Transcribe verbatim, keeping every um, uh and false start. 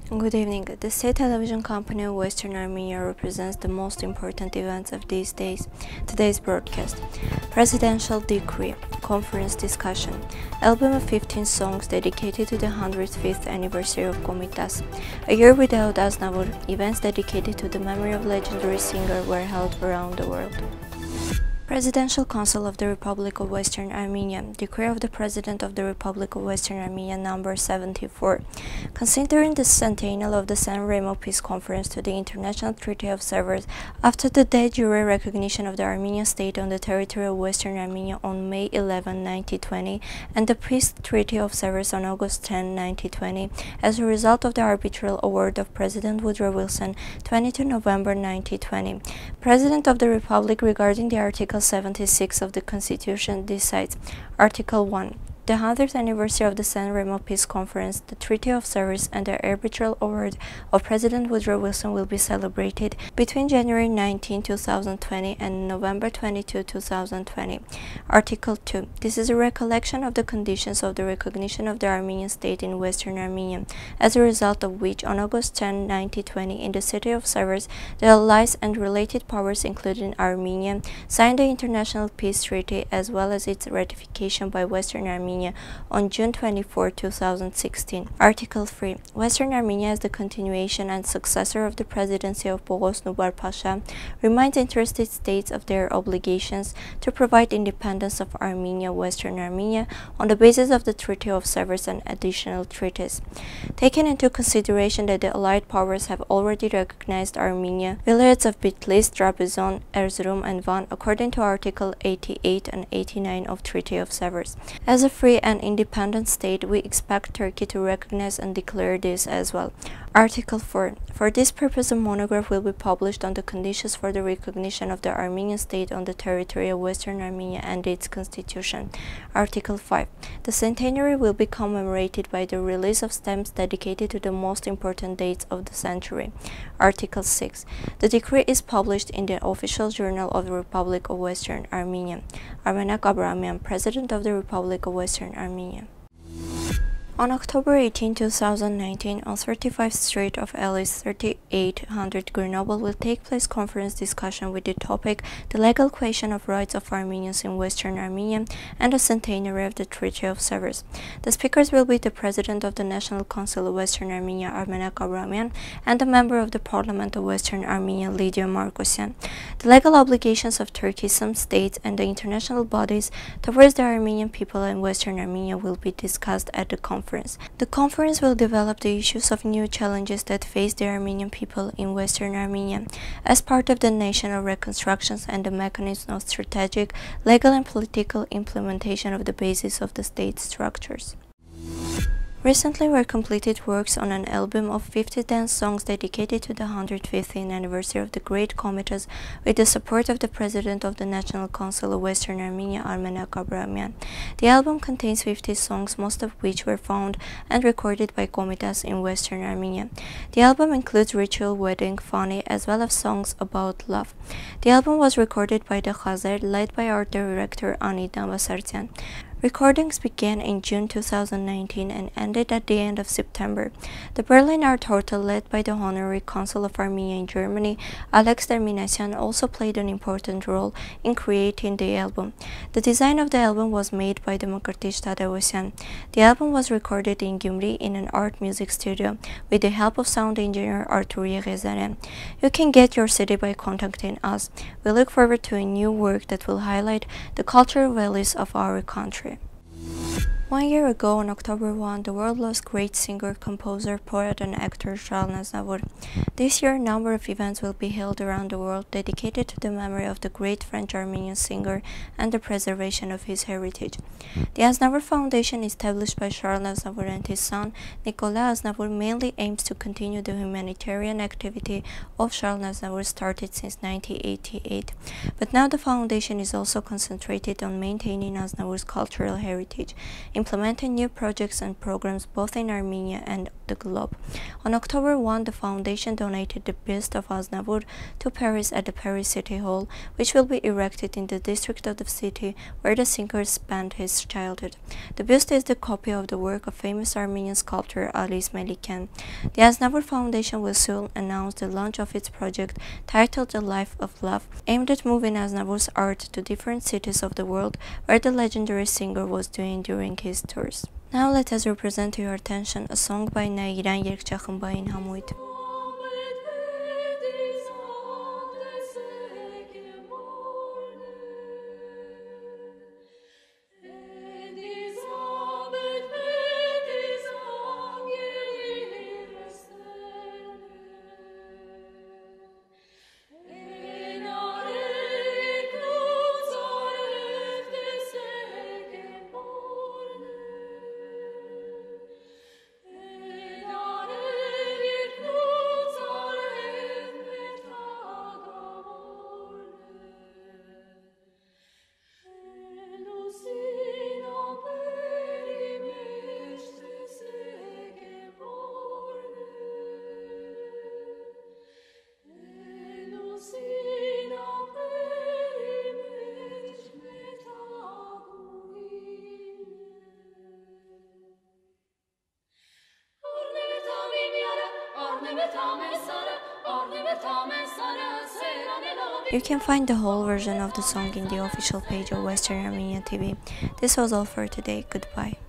Good evening. The state television company of Western Armenia represents the most important events of these days. Today's broadcast: Presidential Decree, Conference Discussion, album of fifteen songs dedicated to the one hundred fifth anniversary of Komitas, a year without Aznavour, events dedicated to the memory of legendary singer were held around the world. Presidential Council of the Republic of Western Armenia, Decree of the President of the Republic of Western Armenia number seventy-four. Considering the centennial of the San Remo Peace Conference to the International Treaty of Sevres after the de jure recognition of the Armenian state on the territory of Western Armenia on May eleventh, nineteen twenty, and the Peace Treaty of Sevres on August tenth, nineteen twenty, as a result of the arbitral award of President Woodrow Wilson, twenty-second of November nineteen twenty, President of the Republic, regarding the Article seventy-six of the Constitution, decides: Article one. The one hundredth anniversary of the San Remo Peace Conference, the Treaty of Sevres, and the arbitral award of President Woodrow Wilson will be celebrated between January nineteenth, two thousand twenty and November twenty-second, two thousand twenty. Article two. This is a recollection of the conditions of the recognition of the Armenian state in Western Armenia, as a result of which, on August tenth, nineteen twenty, in the city of Sevres, the Allies and related powers, including Armenia, signed the International Peace Treaty as well as its ratification by Western Armenia on June twenty-fourth, two thousand sixteen. Article three. Western Armenia, as the continuation and successor of the presidency of Bogos Nubar Pasha, reminds interested states of their obligations to provide independence of Armenia, Western Armenia, on the basis of the Treaty of Sevres and additional treaties. Taking into consideration that the Allied powers have already recognized Armenia, vilayets of Bitlis, Trabzon, Erzurum, and Van, according to Article eighty-eight and eighty-nine of Treaty of Sevres. As a free and independent state, we expect Turkey to recognize and declare this as well. Article four. For this purpose, a monograph will be published on the conditions for the recognition of the Armenian state on the territory of Western Armenia and its constitution. Article five. The centenary will be commemorated by the release of stamps dedicated to the most important dates of the century. Article six. The decree is published in the official journal of the Republic of Western Armenia. Armenia, President of the Republic of Western Armenia. On October eighteenth, two thousand nineteen, on thirty-fifth Street of Alice, thirty-eight hundred Grenoble, will take place conference discussion with the topic "The Legal Question of Rights of Armenians in Western Armenia and the Centenary of the Treaty of Sevres." The speakers will be the President of the National Council of Western Armenia, Armenia, and the Member of the Parliament of Western Armenia, Lydia Markosyan. The legal obligations of Turkey, some states, and the international bodies towards the Armenian people in Western Armenia will be discussed at the conference. The conference will develop the issues of new challenges that face the Armenian people in Western Armenia as part of the national reconstructions and the mechanism of strategic, legal and political implementation of the basis of the state structures. Recently were completed works on an album of fifty dance songs dedicated to the one hundred fifth anniversary of the Great Komitas with the support of the President of the National Council of Western Armenia, Armenia. The album contains fifty songs, most of which were found and recorded by Komitas in Western Armenia. The album includes ritual, wedding, funny, as well as songs about love. The album was recorded by the Khazer, led by art director Ani Dambasartian. Recordings began in June two thousand nineteen and ended at the end of September. The Berlin Art Hotel, led by the Honorary Consul of Armenia in Germany, Alex Derminasyan, also played an important role in creating the album. The design of the album was made by Demokratish Tadavosyan. The album was recorded in Gyumri in an art music studio with the help of sound engineer Artur Yerevan. You can get your C D by contacting us. We look forward to a new work that will highlight the cultural values of our country. One year ago, on October first, the world lost great singer, composer, poet, and actor Aznavour. This year, a number of events will be held around the world dedicated to the memory of the great French-Armenian singer and the preservation of his heritage. The Aznavour Foundation, established by Charles Aznavour and his son, Nicolas Aznavour, mainly aims to continue the humanitarian activity of Charles Aznavour, started since nineteen eighty-eight. But now the foundation is also concentrated on maintaining Aznavour's cultural heritage. implementing new projects and programs both in Armenia and the globe. On October first, the foundation donated the bust of Aznavour to Paris at the Paris City Hall, which will be erected in the district of the city where the singer spent his childhood. The bust is the copy of the work of famous Armenian sculptor Alice Melikian. The Aznavour Foundation will soon announce the launch of its project titled The Life of Love, aimed at moving Aznavour's art to different cities of the world where the legendary singer was doing during his tours. Now let us represent to your attention a song by Yerevan երգչախմբային համույթ. You can find the whole version of the song in the official page of Western Armenia T V. This was all for today. Goodbye.